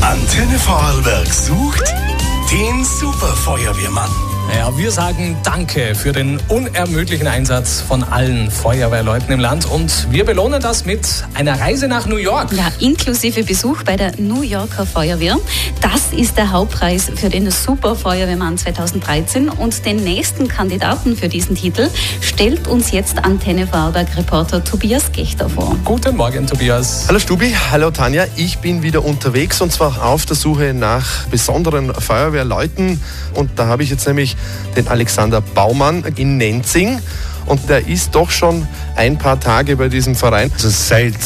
Antenne Vorarlberg sucht den Superfeuerwehrmann. Ja, wir sagen Danke für den unermüdlichen Einsatz von allen Feuerwehrleuten im Land und wir belohnen das mit einer Reise nach New York. Ja, inklusive Besuch bei der New Yorker Feuerwehr. Das ist der Hauptpreis für den Superfeuerwehrmann 2013 und den nächsten Kandidaten für diesen Titel stellt uns jetzt Antenne Vorarlberg-Reporter Tobias Gechter vor. Guten Morgen, Tobias. Hallo Stubi, hallo Tanja. Ich bin wieder unterwegs und zwar auf der Suche nach besonderen Feuerwehrleuten und da habe ich jetzt nämlich den Alexander Baumann in Nenzing und der ist doch schon ein paar Tage bei diesem Verein. Also seit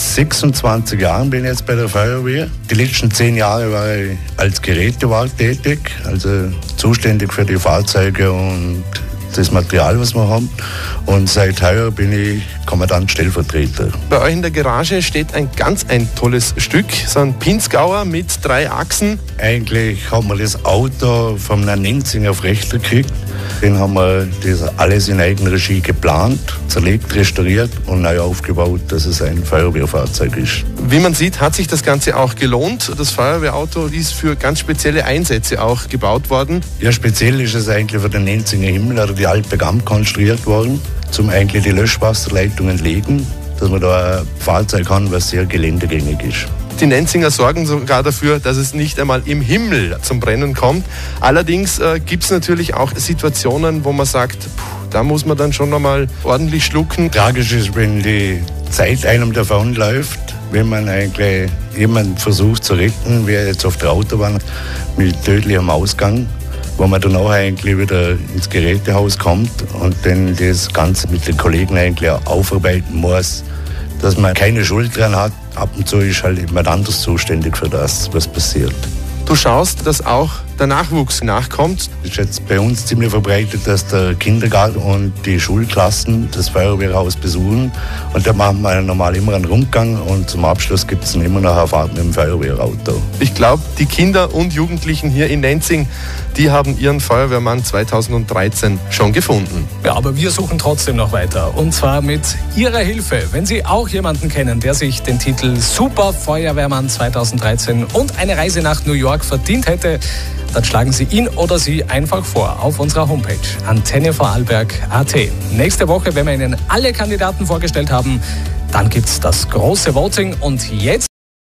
26 Jahren bin ich jetzt bei der Feuerwehr. Die letzten 10 Jahre war ich als Gerätewart tätig, also zuständig für die Fahrzeuge und das Material, was wir haben. Und seit heuer bin ich Kommandant Stellvertreter. Bei euch in der Garage steht ein tolles Stück, so ein Pinzgauer mit 3 Achsen. Eigentlich haben wir das Auto vom Nenzinger auf Rechter gekriegt. Den haben wir das alles in Eigenregie geplant, zerlegt, restauriert und neu aufgebaut, dass es ein Feuerwehrfahrzeug ist. Wie man sieht, hat sich das Ganze auch gelohnt. Das Feuerwehrauto ist für ganz spezielle Einsätze auch gebaut worden. Ja, speziell ist es eigentlich für den Nenzinger Himmel oder die Alpe-Gam konstruiert worden, zum eigentlich die Löschwasserleitungen legen, dass man da ein Fahrzeug haben, was sehr geländegängig ist. Die Nenzinger sorgen sogar dafür, dass es nicht einmal im Himmel zum Brennen kommt. Allerdings gibt es natürlich auch Situationen, wo man sagt, da muss man dann schon einmal ordentlich schlucken. Tragisch ist, wenn die Zeit einem davonläuft, wenn man eigentlich jemanden versucht zu retten, wie jetzt auf der Autobahn mit tödlichem Ausgang, wo man dann auch eigentlich wieder ins Gerätehaus kommt und dann das Ganze mit den Kollegen eigentlich aufarbeiten muss, dass man keine Schuld dran hat. Ab und zu ist halt jemand anders zuständig für das, was passiert. Du schaust, dass auch der Nachwuchs nachkommt. Es ist jetzt bei uns ziemlich verbreitet, dass der Kindergarten und die Schulklassen das Feuerwehrhaus besuchen. Und da machen wir normal immer einen Rundgang und zum Abschluss gibt es dann immer noch eine Fahrt mit dem Feuerwehrauto. Ich glaube, die Kinder und Jugendlichen hier in Nenzing, die haben ihren Feuerwehrmann 2013 schon gefunden. Ja, aber wir suchen trotzdem noch weiter und zwar mit Ihrer Hilfe. Wenn Sie auch jemanden kennen, der sich den Titel Superfeuerwehrmann 2013 und eine Reise nach New York verdient hätte, dann schlagen Sie ihn oder sie einfach vor auf unserer Homepage antennevorarlberg.at. Nächste Woche, wenn wir Ihnen alle Kandidaten vorgestellt haben, dann gibt es das große Voting und jetzt